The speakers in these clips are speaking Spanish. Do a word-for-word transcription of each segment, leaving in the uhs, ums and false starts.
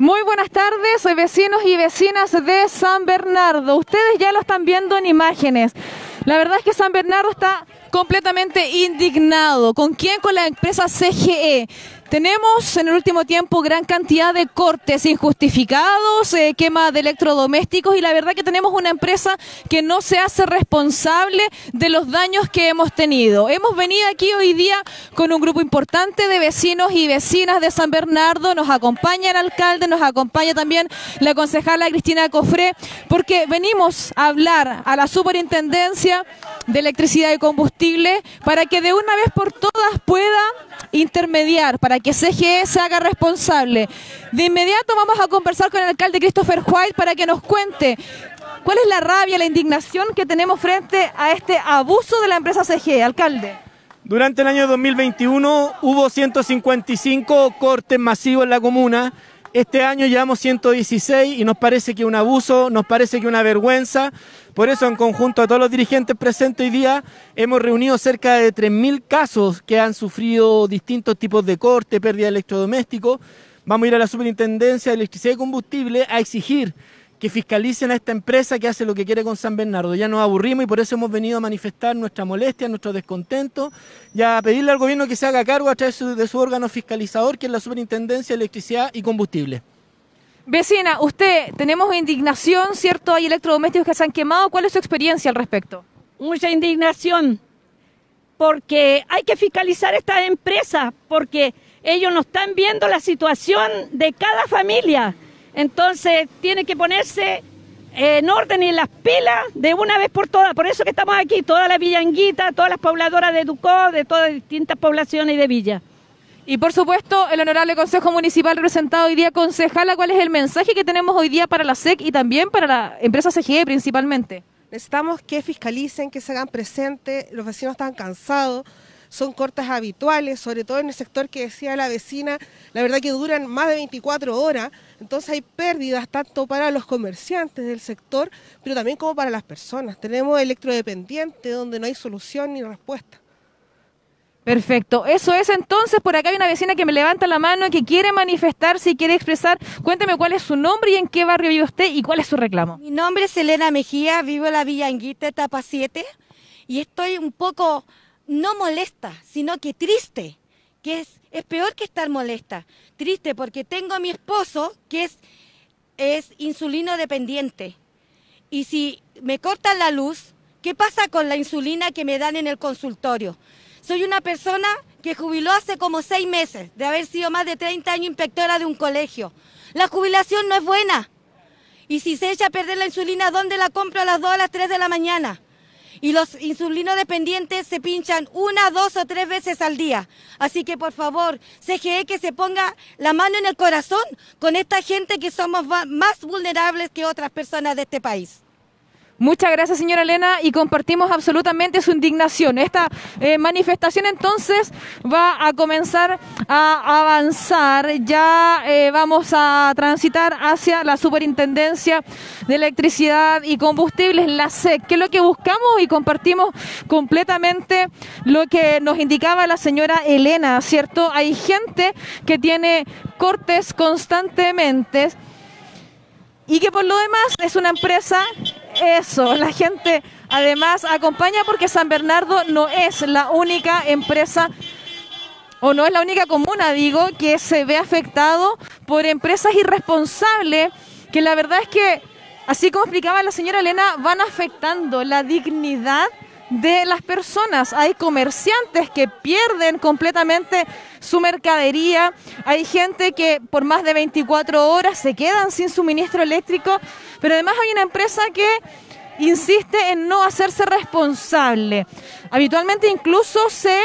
Muy buenas tardes, soy vecinos y vecinas de San Bernardo. Ustedes ya lo están viendo en imágenes. La verdad es que San Bernardo está completamente indignado. ¿Con quién? Con la empresa C G E. Tenemos en el último tiempo gran cantidad de cortes injustificados, eh, quema de electrodomésticos y la verdad que tenemos una empresa que no se hace responsable de los daños que hemos tenido. Hemos venido aquí hoy día con un grupo importante de vecinos y vecinas de San Bernardo. Nos acompaña el alcalde, nos acompaña también la concejala Cristina Cofré, porque venimos a hablar a la Superintendencia de Electricidad y Combustible para que de una vez por todas pueda intermediar, para que C G E se haga responsable. De inmediato vamos a conversar con el alcalde Christopher White para que nos cuente cuál es la rabia, la indignación que tenemos frente a este abuso de la empresa C G E. Alcalde. Durante el año dos mil veintiuno hubo ciento cincuenta y cinco cortes masivos en la comuna. Este año llevamos ciento dieciséis y nos parece que un abuso, nos parece que una vergüenza. Por eso, en conjunto a todos los dirigentes presentes hoy día, hemos reunido cerca de tres mil casos que han sufrido distintos tipos de corte, pérdida de electrodomésticos. Vamos a ir a la Superintendencia de Electricidad y Combustible a exigir que fiscalicen a esta empresa que hace lo que quiere con San Bernardo. Ya nos aburrimos y por eso hemos venido a manifestar nuestra molestia, nuestro descontento y a pedirle al gobierno que se haga cargo a través de su órgano fiscalizador, que es la Superintendencia de Electricidad y Combustible. Vecina, usted, tenemos indignación, ¿cierto? Hay electrodomésticos que se han quemado. ¿Cuál es su experiencia al respecto? Mucha indignación, porque hay que fiscalizar esta empresa, porque ellos no están viendo la situación de cada familia. Entonces tiene que ponerse en orden y en las pilas de una vez por todas. Por eso que estamos aquí, toda la Villanguita, todas las pobladoras de Ducó, de todas las distintas poblaciones y de villa. Y por supuesto, el honorable Consejo Municipal representado hoy día, concejala, ¿cuál es el mensaje que tenemos hoy día para la S E C y también para la empresa C G E principalmente? Necesitamos que fiscalicen, que se hagan presentes, los vecinos están cansados. Son cortes habituales, sobre todo en el sector que decía la vecina, la verdad que duran más de veinticuatro horas, entonces hay pérdidas tanto para los comerciantes del sector, pero también como para las personas. Tenemos electrodependientes donde no hay solución ni respuesta. Perfecto, eso es entonces. Por acá hay una vecina que me levanta la mano y que quiere manifestarse y quiere expresar. Cuénteme cuál es su nombre y en qué barrio vive usted y cuál es su reclamo. Mi nombre es Elena Mejía, vivo en la Villanguita, etapa siete, y estoy un poco... no molesta, sino que triste, que es, es peor que estar molesta. Triste porque tengo a mi esposo que es, es insulino dependiente. Y si me cortan la luz, ¿qué pasa con la insulina que me dan en el consultorio? Soy una persona que jubiló hace como seis meses, de haber sido más de treinta años inspectora de un colegio. La jubilación no es buena. Y si se echa a perder la insulina, ¿dónde la compro a las dos, a las tres de la mañana? Y los insulinos dependientes se pinchan una, dos o tres veces al día. Así que por favor, C G E que se ponga la mano en el corazón con esta gente que somos más vulnerables que otras personas de este país. Muchas gracias, señora Elena, y compartimos absolutamente su indignación. Esta eh, manifestación entonces va a comenzar a avanzar. Ya eh, vamos a transitar hacia la Superintendencia de Electricidad y Combustibles, la S E C, que es lo que buscamos y compartimos completamente lo que nos indicaba la señora Elena, ¿cierto? Hay gente que tiene cortes constantemente y que por lo demás es una empresa, eso, la gente además acompaña porque San Bernardo no es la única empresa o no es la única comuna, digo, que se ve afectado por empresas irresponsables que la verdad es que, así como explicaba la señora Elena, van afectando la dignidad de las personas. Hay comerciantes que pierden completamente su mercadería, hay gente que por más de veinticuatro horas se quedan sin suministro eléctrico, pero además hay una empresa que insiste en no hacerse responsable. Habitualmente incluso se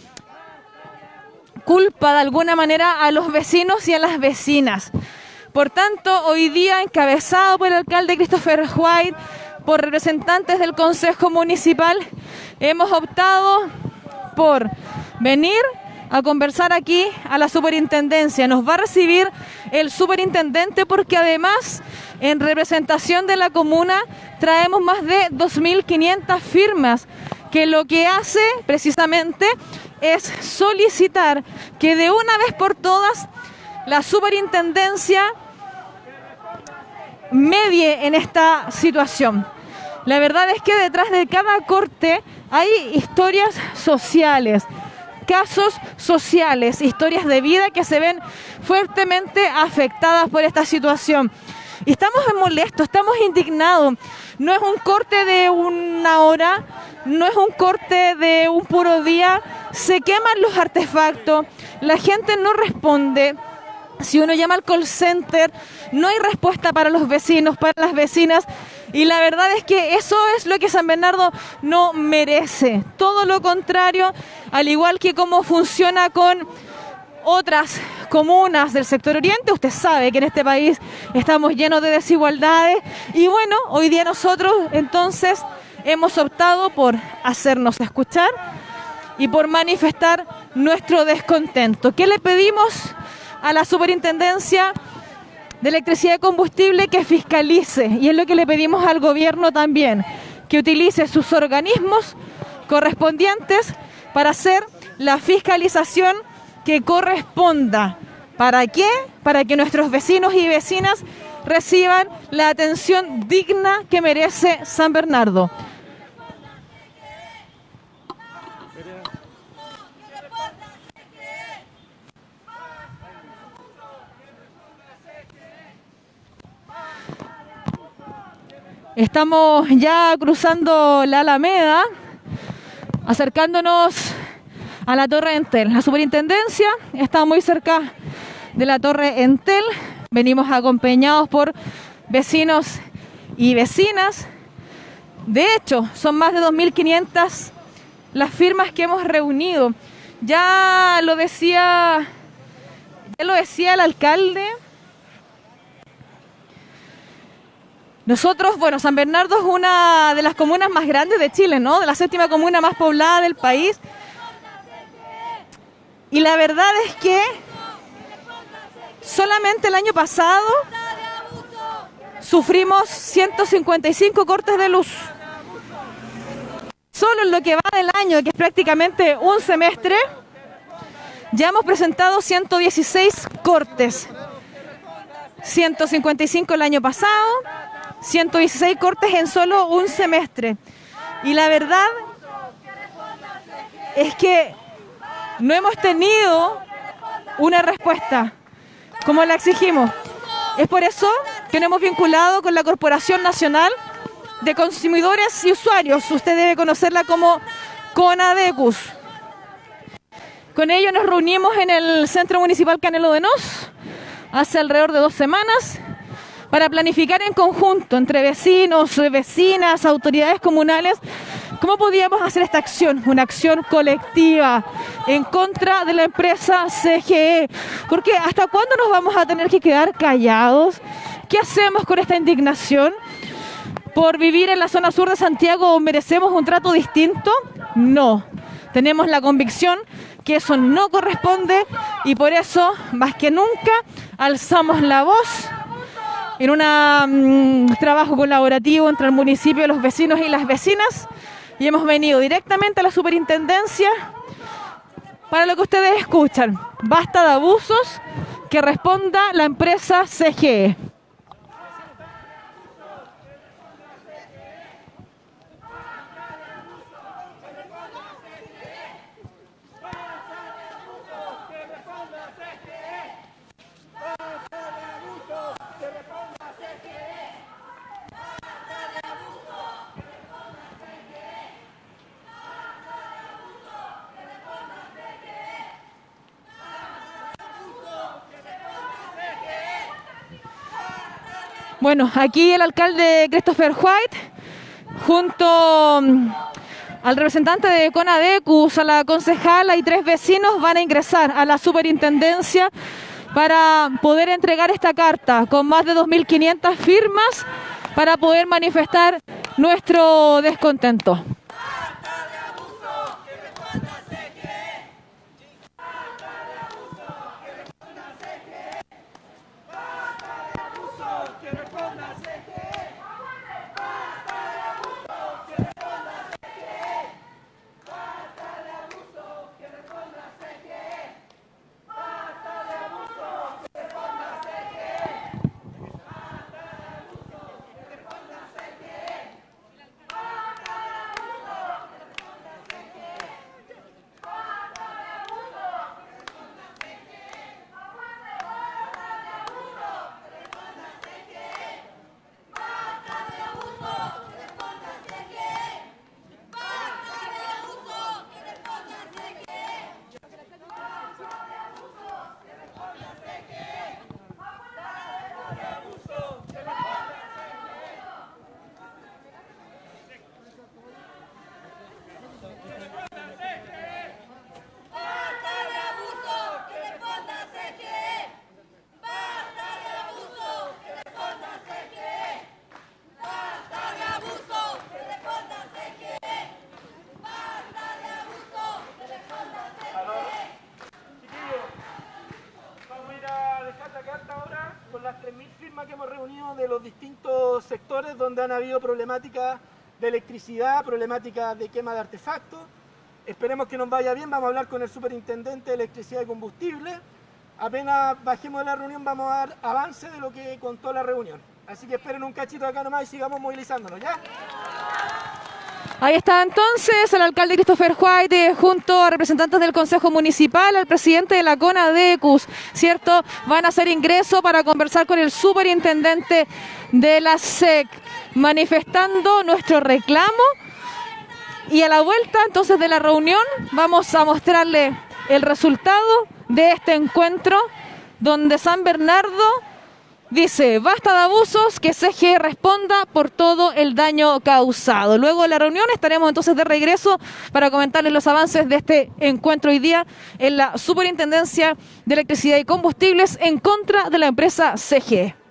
culpa de alguna manera a los vecinos y a las vecinas. Por tanto, hoy día, encabezado por el alcalde Christopher White, por representantes del Consejo Municipal, hemos optado por venir a conversar aquí a la Superintendencia. Nos va a recibir el superintendente porque además, en representación de la comuna, traemos más de dos mil quinientas firmas, que lo que hace precisamente es solicitar que de una vez por todas la Superintendencia medie en esta situación. La verdad es que detrás de cada corte hay historias sociales, casos sociales, historias de vida que se ven fuertemente afectadas por esta situación. Y estamos molestos, estamos indignados. No es un corte de una hora, no es un corte de un puro día. Se queman los artefactos, la gente no responde. Si uno llama al call center, no hay respuesta para los vecinos, para las vecinas. Y la verdad es que eso es lo que San Bernardo no merece. Todo lo contrario, al igual que cómo funciona con otras comunas del sector oriente. Usted sabe que en este país estamos llenos de desigualdades. Y bueno, hoy día nosotros entonces hemos optado por hacernos escuchar y por manifestar nuestro descontento. ¿Qué le pedimos a la Superintendencia de Electricidad y Combustible? Que fiscalice, y es lo que le pedimos al gobierno también, que utilice sus organismos correspondientes para hacer la fiscalización que corresponda. ¿Para qué? Para que nuestros vecinos y vecinas reciban la atención digna que merece San Bernardo. Estamos ya cruzando la Alameda, acercándonos a la Torre Entel. La Superintendencia está muy cerca de la Torre Entel. Venimos acompañados por vecinos y vecinas. De hecho, son más de dos mil quinientas las firmas que hemos reunido. Ya lo decía, ya lo decía el alcalde. Nosotros, bueno, San Bernardo es una de las comunas más grandes de Chile, ¿no? De la séptima comuna más poblada del país. Y la verdad es que solamente el año pasado sufrimos ciento cincuenta y cinco cortes de luz. Solo en lo que va del año, que es prácticamente un semestre, ya hemos presentado ciento dieciséis cortes. ciento cincuenta y cinco el año pasado, ciento dieciséis cortes en solo un semestre. Y la verdad es que no hemos tenido una respuesta como la exigimos. Es por eso que nos hemos vinculado con la Corporación Nacional de Consumidores y Usuarios. Usted debe conocerla como CONADECUS. Con ellos nos reunimos en el Centro Municipal Canelo de Nos hace alrededor de dos semanas para planificar en conjunto entre vecinos, vecinas, autoridades comunales, cómo podíamos hacer esta acción, una acción colectiva en contra de la empresa C G E. Porque ¿hasta cuándo nos vamos a tener que quedar callados? ¿Qué hacemos con esta indignación? ¿Por vivir en la zona sur de Santiago merecemos un trato distinto? No. Tenemos la convicción que eso no corresponde y por eso, más que nunca, alzamos la voz en un um, trabajo colaborativo entre el municipio, los vecinos y las vecinas, y hemos venido directamente a la superintendencia para lo que ustedes escuchan. Basta de abusos, que responda la empresa C G E. Bueno, aquí el alcalde Christopher White, junto al representante de CONADECUS, a la concejala y tres vecinos, van a ingresar a la superintendencia para poder entregar esta carta con más de dos mil quinientas firmas para poder manifestar nuestro descontento. tres mil firmas que hemos reunido de los distintos sectores donde han habido problemáticas de electricidad, problemáticas de quema de artefactos. Esperemos que nos vaya bien, vamos a hablar con el superintendente de electricidad y combustible. Apenas bajemos de la reunión vamos a dar avance de lo que contó la reunión. Así que esperen un cachito acá nomás y sigamos movilizándonos, ¿ya? Ahí está entonces el alcalde Christopher White junto a representantes del Consejo Municipal, al presidente de la CONADECUS, ¿cierto? Van a hacer ingreso para conversar con el superintendente de la S E C, manifestando nuestro reclamo. Y a la vuelta entonces de la reunión vamos a mostrarle el resultado de este encuentro donde San Bernardo dice, basta de abusos, que C G E responda por todo el daño causado. Luego de la reunión estaremos entonces de regreso para comentarles los avances de este encuentro hoy día en la Superintendencia de Electricidad y Combustibles en contra de la empresa C G E.